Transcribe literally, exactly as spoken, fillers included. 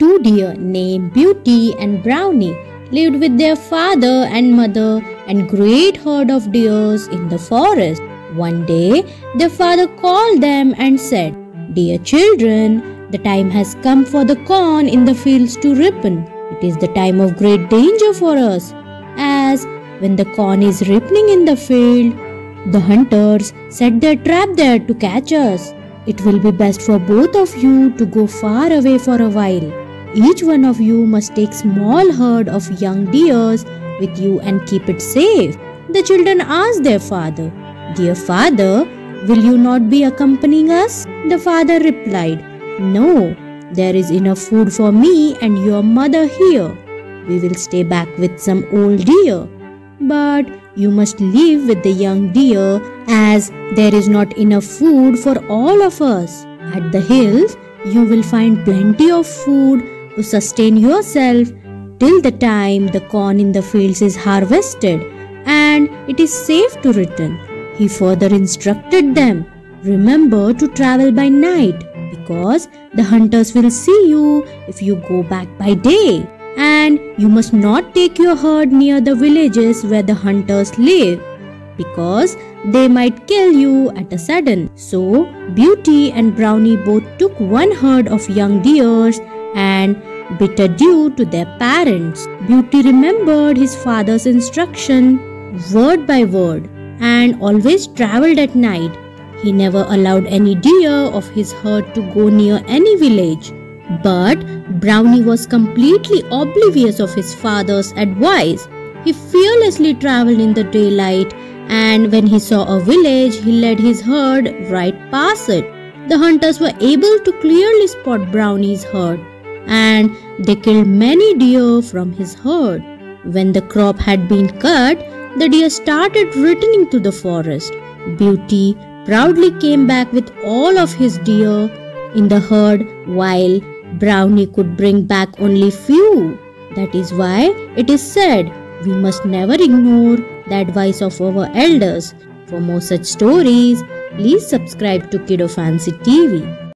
Two deer named Beauty and Brownie lived with their father and mother and great herd of deers in the forest. One day, their father called them and said, "Dear children, the time has come for the corn in the fields to ripen. It is the time of great danger for us, as when the corn is ripening in the field, the hunters set their trap there to catch us. It will be best for both of you to go far away for a while. Each one of you must take small herd of young deers with you and keep it safe." The children asked their father, "Dear father, will you not be accompanying us?" The father replied, "No, there is enough food for me and your mother here. We will stay back with some old deer. But you must leave with the young deer, as there is not enough food for all of us. At the hills, you will find plenty of food to sustain yourself till the time the corn in the fields is harvested and it is safe to return." He further instructed them, "Remember to travel by night, because the hunters will see you if you go back by day. And you must not take your herd near the villages where the hunters live, because they might kill you at a sudden." So Beauty and Brownie both took one herd of young deers and bid adieu to their parents. Beauty remembered his father's instruction word by word and always traveled at night. He never allowed any deer of his herd to go near any village. But Brownie was completely oblivious of his father's advice. He fearlessly traveled in the daylight, and when he saw a village, he led his herd right past it. The hunters were able to clearly spot Brownie's herd, and they killed many deer from his herd. When the crop had been cut, the deer started returning to the forest. Beauty proudly came back with all of his deer in the herd, while Brownie could bring back only few. That is why it is said, we must never ignore the advice of our elders. For more such stories, please subscribe to Kiddo Fancy T V.